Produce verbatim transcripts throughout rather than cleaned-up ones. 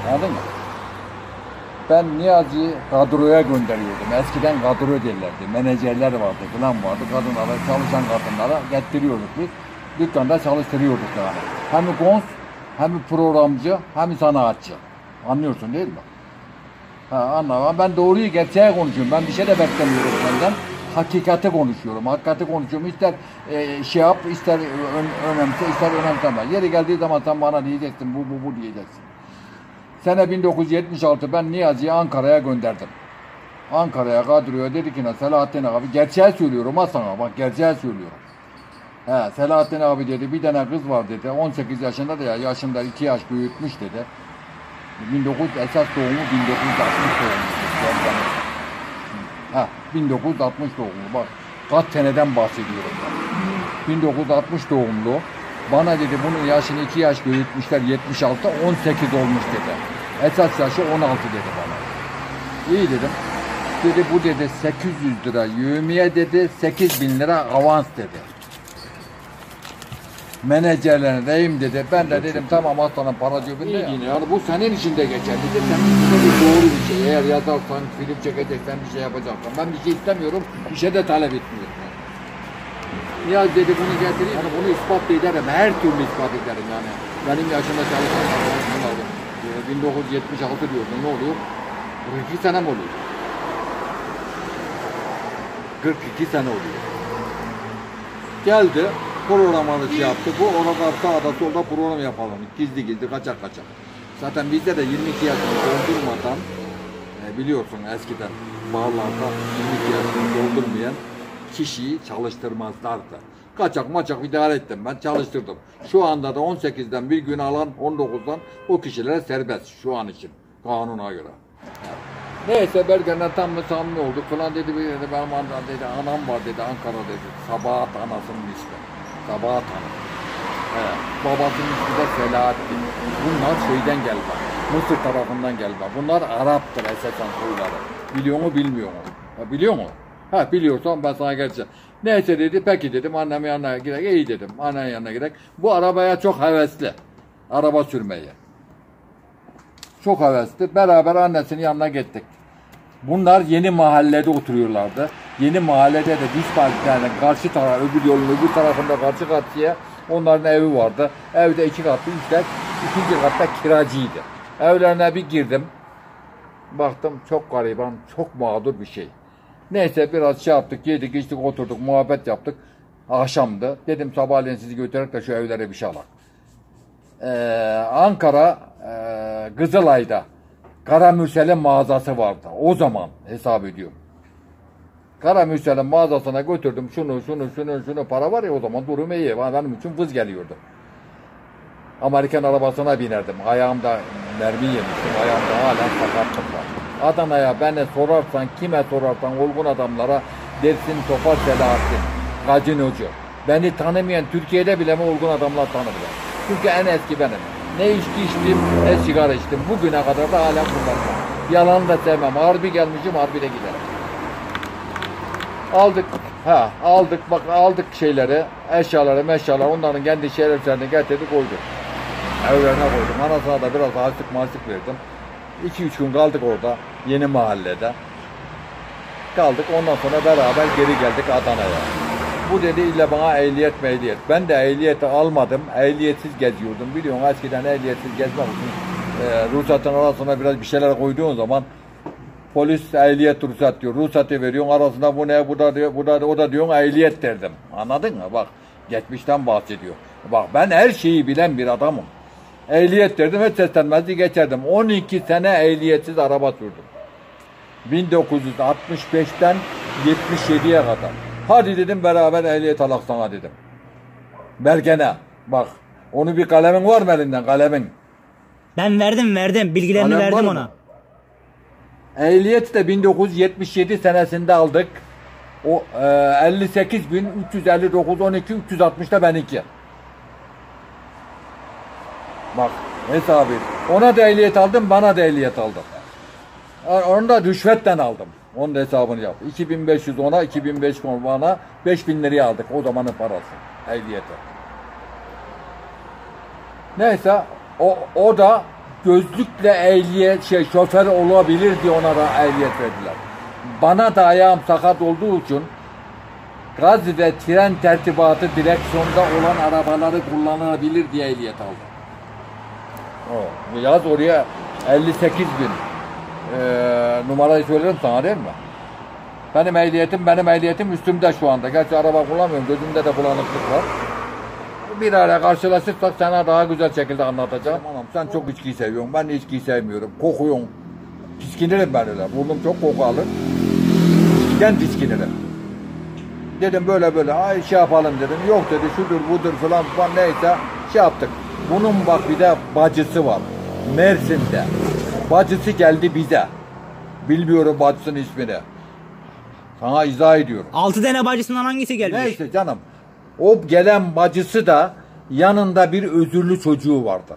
Anladın mı? Ben Niyazi'yi kadroya gönderiyordum. Eskiden kadro derlerdi. Menajerler vardı, falan vardı. Kadınlara, çalışan kadınlara getiriyorduk biz. Dükkanda çalıştırıyorduk yani. Hem kons, hem programcı, hem sanatçı. Anlıyorsun değil mi? Ha, anlamam. Ben doğruyu, gerçeği konuşuyorum. Ben bir şey de beklemiyorum senden. Hakikati konuşuyorum. Hakikati konuşuyorum. İster e, şey yap, ister ön, önemse, ister önemseme. Yeri geldiği zaman sen bana diyeceksin, bu bu bu diyeceksin. Sene bin dokuz yüz yetmiş altı ben Niyazi'yi Ankara'ya gönderdim. Ankara'ya kadroya dedi ki Selahattin abi, gerçeği söylüyorum ha sana, bak gerçeği söylüyorum. He, Selahattin abi dedi, bir tane kız var dedi, on sekiz yaşında da ya, yaşında iki yaş büyütmüş dedi. bin dokuz yüz esas doğumu bin dokuz yüz altmış doğumlu. Ha, bin dokuz yüz altmış doğumlu, bak kaç seneden bahsediyorum ben. bin dokuz yüz altmış doğumlu. Bana dedi bunun yaşını iki yaş büyütmüşler, yetmiş altı, on sekiz olmuş dedi. Esas yaşı on altı dedi bana. İyi dedim. Dedi bu dedi sekiz yüz lira yevmiye dedi, sekiz bin lira avans dedi. Menajerlerine deyim dedi. Ben de dedim tamam aslanım, para cebinde ya. Yani bu senin içinde geçer dedi. Senin içinde bir doğru bir şey. Eğer yazarsan, film çekeceksen, bir şey yapacaksan. Ben bir şey istemiyorum, bir şey de talep etmiyorum. Ya dedi bunu getireyim, yani bunu ispat ederim, her türlü ispat ederim yani. Benim yaşımda çalışan arkadaşım vardı. bin dokuz yüz yetmiş altı diyordu, ne oluyor? kırk iki sene mi oluyor? kırk iki sene oluyor. Geldi, programını şey yaptı, bu orada sağda solda program yapalım, gizli gizli, kaçak kaçak. Zaten bizde de yirmi iki yaşını doldurmadan, e, biliyorsun eskiden bağlarda yirmi iki yaşını doldurmayan kişiyi çalıştırmazlardı. Kaçak maçak idare ettim, ben çalıştırdım. Şu anda da on sekizden bir gün alan on dokuzdan o kişilere serbest şu an için kanuna göre. Neyse Bergen'le tam mı samimi olduk falan dedi, bir dedi benim anam dedi, anam var dedi Ankara dedi. Sabahat anasının ismi. Sabahat Hanım. Evet. Babasının ismi de Selahattin. Bunlar şeyden gelme. Mısır tarafından gelme. Bunlar Arap'tır esasen soyları. Biliyor mu bilmiyor mu? Ha, biliyor mu? Ha biliyorsan ben sana geleceğim. Neyse dedi, peki dedim, annemin yanına gidelim, iyi dedim, annemin yanına gidelim. Bu arabaya çok hevesli, araba sürmeye. Çok hevesli, beraber annesinin yanına gittik. Bunlar yeni mahallede oturuyorlardı. Yeni mahallede de diş parklarının karşı taraf, öbür yolun öbür tarafında karşı karşıya onların evi vardı. Evde iki katlı işler, ikinci katta kiracıydı. Evlerine bir girdim, baktım çok gariban, çok mağdur bir şey. Neyse biraz şey yaptık, yedik, içtik, oturduk, muhabbet yaptık. Akşamdı. Dedim sabahleyin sizi götürerek de şu evlere bir şey alalım. Ee, Ankara, e, Kızılay'da Karamürsel'in mağazası vardı. O zaman hesap ediyorum. Karamürsel'in mağazasına götürdüm. Şunu, şunu, şunu, şunu para var ya o zaman durum iyi. Benim için vız geliyordu. Amerikan arabasına binerdim. Ayağımda mermi yemiştim. Ayağımda halen sakatlık var. Adana'ya beni sorarsan, kime sorarsan olgun adamlara dersin Topal Selahattin, Gacinocu. Beni tanımayan Türkiye'de bile mi olgun adamlar tanır beni. Çünkü en eski benim. Ne içki içtim, ne sigara içtim. Bugüne kadar da hala kullanmam. Yalan da sevmem. Harbi gelmişim, harbi de giderim. Aldık, ha aldık bak aldık şeyleri, eşyaları, meşyaları, onların kendi şeylerini getirdik koyduk. Evlerine koydum. Anasına da biraz açlık maçlık verdim. iki üç gün kaldık orada, yeni mahallede. Kaldık, ondan sonra beraber geri geldik Adana'ya. Bu dedi illa bana ehliyet mehliyet. Ben de ehliyeti almadım, ehliyetsiz geziyordum. Biliyorsun eskiden ehliyetsiz gezmek için e, ruhsatın arasına biraz bir şeyler koyduğun zaman polis ehliyet ruhsat diyor. Ruhsatı veriyorsun, arasında bu ne, bu da diyor, bu da o da diyorsun ehliyet derdim. Anladın mı? Bak, geçmişten bahsediyor. Bak ben her şeyi bilen bir adamım. Ehliyet derdim, hiç seslenmezdi geçerdim. on iki sene ehliyetsiz araba sürdüm. bin dokuz yüz altmış beşten yetmiş yediye kadar. Hadi dedim beraber ehliyet alak sana dedim. Bergen'e bak, onu bir kalemin var mı elinden, kalemin? Ben verdim verdim, bilgilerini Kalem verdim var ona. mı? Ehliyet de bin dokuz yüz yetmiş yedi senesinde aldık. O e, elli sekiz bin üç yüz elli dokuz on iki üç yüz altmışta benimki. Bak hesabı. Ona da ehliyet aldım, bana da ehliyet aldım. Onu da rüşvetten aldım. Onun da hesabını yap. iki bin beş yüz ona, iki bin beş yüz bana, beş bin liraya aldık o zamanın parası. Ehliyeti. Neyse o, o da gözlükle ehliyet şey şoför olabilir diye ona da ehliyet verdiler. Bana da ayağım sakat olduğu için gaz ve tren tertibatı direksiyonda olan arabaları kullanılabilir diye ehliyet aldım. O, yaz oraya elli sekiz bin ee, numarayı söylerim sana değil mi? Benim ehliyetim, benim ehliyetim üstümde şu anda. Gerçi araba kullanmıyorum, gözümde de bulanıklık var. Bir ara karşılaşırsak sana daha güzel şekilde anlatacağım. Anam sen çok içkiyi seviyorsun, ben de içkiyi sevmiyorum. Kokuyorsun. Tiskinirim ben öyle. Burnum çok koku alır. İçkiden tiskinirim. Dedim böyle böyle, ay şey yapalım dedim. Yok dedi, şudur budur falan falan neyse şey yaptık. Bunun bak bir de bacısı var. Mersin'de. Bacısı geldi bize. Bilmiyorum bacısının ismini. Sana izah ediyorum. Altı tane bacısından hangisi gelmiş? Neyse canım. O gelen bacısı da yanında bir özürlü çocuğu vardı.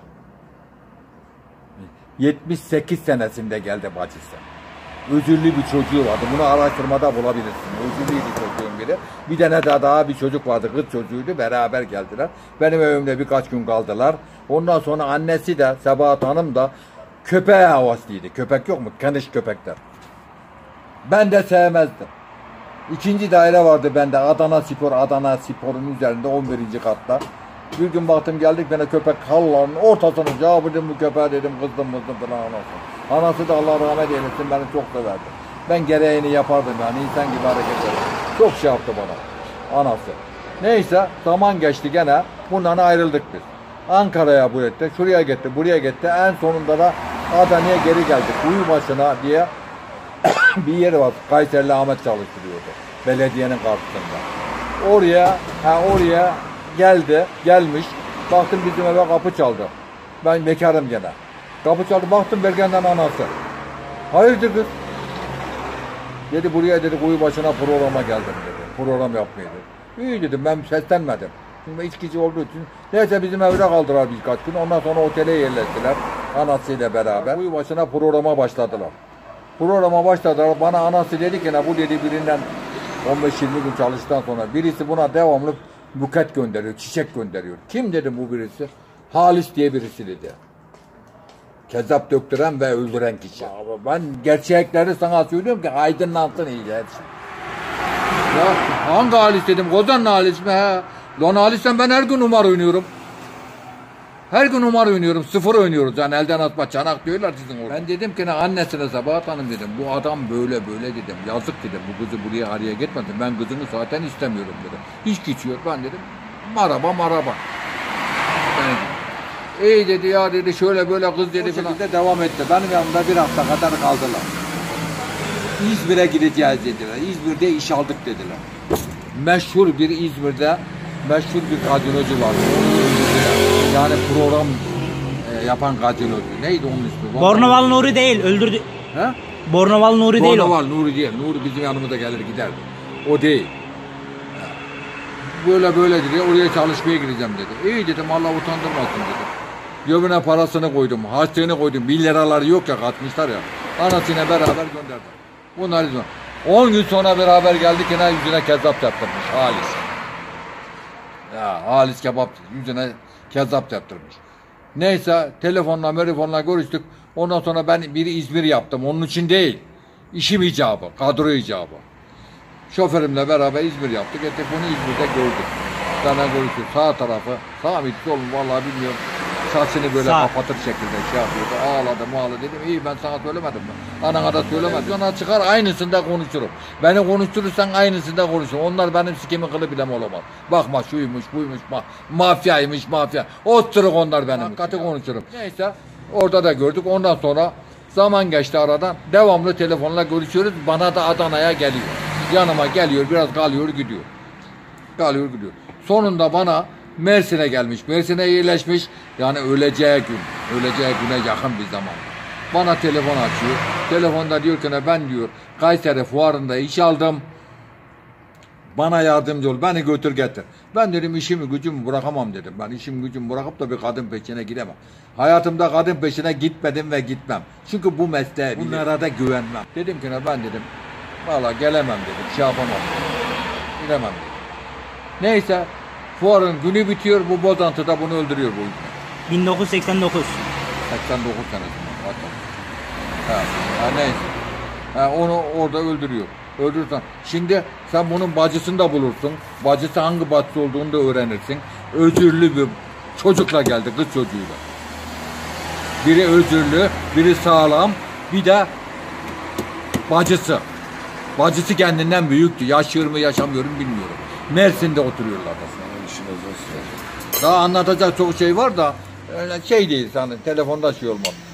yetmiş sekiz senesinde geldi bacısı. Özürlü bir çocuğu vardı. Bunu araştırmada bulabilirsin. Özürlüydü çocuğun biri. Bir tane daha, daha bir çocuk vardı. Kız çocuğuydu. Beraber geldiler. Benim evimde birkaç gün kaldılar. Ondan sonra annesi de Sebahat Hanım da köpeğe havaslıydı. Köpek yok mu? Kaniş köpekler. Ben de sevmezdim. İkinci daire vardı bende. Adana Spor, Adana Spor'un üzerinde on birinci katta. Bir gün baktım geldik bana köpek halların ortasına cevabıdım bu köpeğe dedim kızdım kızdım falan anası. Anası da Allah rahmet eylesin beni çok severdi. Ben gereğini yapardım yani insan gibi hareket ederdim. Çok şey yaptı bana anası. Neyse zaman geçti gene bundan ayrıldık biz. Ankara'ya bu etti, şuraya gitti, buraya gitti. En sonunda da Adana'ya geri geldik. Uyubaşı'na diye bir yeri var. Kayserili Ahmet çalıştırıyordu. Belediyenin karşısında. Oraya, ha oraya geldi, gelmiş. Baktım bizim eve kapı çaldı. Ben bekarım gene. Kapı çaldı, baktım Bergen'den anası. Hayırdır kız? Dedi buraya dedi kuyu başına programa geldim dedi. Program yapmaya dedi. İyi dedim ben seslenmedim. Şimdi içkici olduğu için. Neyse bizim evde kaldılar birkaç gün. Ondan sonra otele yerleştiler. Anasıyla beraber. Kuyu başına programa başladılar. Programa başladılar. Bana anası dedi ki bu dedi birinden on beş yirmi gün çalıştıktan sonra birisi buna devamlı buket gönderiyor, çiçek gönderiyor. Kim dedi bu birisi? Halis diye birisi dedi. Kezzap döktüren ve öldüren kişi. Abi ben gerçekleri sana söylüyorum ki aydınlansın iyice hepsi. Ya hangi Halis dedim? Kozan'ın Halis mi? He? Lan Halis'ten ben her gün numara oynuyorum. Her gün numara oynuyorum. Sıfır oynuyoruz. Yani elden atma çanak diyorlar sizin orada. Ben dedim ki ne annesine Sabahat Hanım dedim. Bu adam böyle böyle dedim. Yazık dedim. Bu kızı buraya araya gitmedim. Ben kızını zaten istemiyorum dedim. Hiç geçiyor. Ben dedim maraba maraba. Yani, İyi dedi ya dedi şöyle böyle kız dedi falan. De devam etti. Benim yanımda bir hafta kadar kaldılar. İzmir'e gideceğiz dediler. İzmir'de iş aldık dediler. Meşhur bir İzmir'de meşhur bir gazinocu var. Yani program e, yapan gazinocu. Neydi onun ismi? Bornoval Nuri değil öldürdü. He? Bornoval Nuri değil o. Bornoval Nuri değil. Nuri bizim yanımıza gelir giderdi. O değil. Böyle böyle dedi. Oraya çalışmaya gideceğim dedi. İyi dedim Allah utandırmasın dedim. Cebine parasını koydum. Harçlığını koydum. Bir liraları yok ya katmışlar ya. Anasıyla beraber gönderdim. Bunlar yüzünden. on gün sonra beraber geldik yine yüzüne kezzap yaptırmış Halis. Ya Halis kebap yüzüne kezzap yaptırmış. Neyse telefonla telefonla görüştük. Ondan sonra ben bir İzmir yaptım. Onun için değil. İşim icabı, kadro icabı. Şoförümle beraber İzmir yaptık. E, telefonu İzmir'de gördük. Sana görüştük. Sağ tarafı, sağ mıydı sol mu vallahi bilmiyorum. Saçını böyle Sağ. kapatır şekilde şey yapıyordu. Ağladı mağladı dedim. İyi ben sana söylemedim mi? Anana da söylemedim. Sonra çıkar aynısında konuşurum. Beni konuşturursan aynısında konuşurum. Onlar benim sikimi kılı bilem olamaz. Bakma şuymuş buymuş ma mafyaymış mafya. Oturuk onlar benim. Hakikati konuşurum. Neyse orada da gördük. Ondan sonra zaman geçti aradan. Devamlı telefonla görüşüyoruz. Bana da Adana'ya geliyor. Yanıma geliyor biraz kalıyor gidiyor. Kalıyor gidiyor. Sonunda bana Mersin'e gelmiş. Mersin'e yerleşmiş. Yani öleceği gün. Öleceği güne yakın bir zaman. Bana telefon açıyor. Telefonda diyor ki ne ben diyor Kayseri fuarında iş aldım. Bana yardımcı ol. Beni götür getir. Ben dedim işimi gücümü bırakamam dedim. Ben işimi gücümü bırakıp da bir kadın peşine gidemem. Hayatımda kadın peşine gitmedim ve gitmem. Çünkü bu mesleğe bunlara da güvenmem. Dedim ki ne ben dedim. Valla gelemem dedim. Şey yapamam dedim. Gidemem dedim. Neyse. Fuarın günü bitiyor. Bu bozantıda bunu öldürüyor bu yüzden. bin dokuz yüz seksen dokuz. seksen dokuz senesinde. Hatta. Ha, ha, neyse. Ha, onu orada öldürüyor. Öldürürsen. Şimdi sen bunun bacısını da bulursun. Bacısı hangi bacısı olduğunu da öğrenirsin. Özürlü bir çocukla geldi, kız çocuğuyla. Biri özürlü, biri sağlam, bir de bacısı. Bacısı kendinden büyüktü. Yaşıyor mu yaşamıyor mu bilmiyorum. Mersin'de oturuyorlar da. Daha anlatacak çok şey var da öyle şey değil, hani telefonda şey olmaz.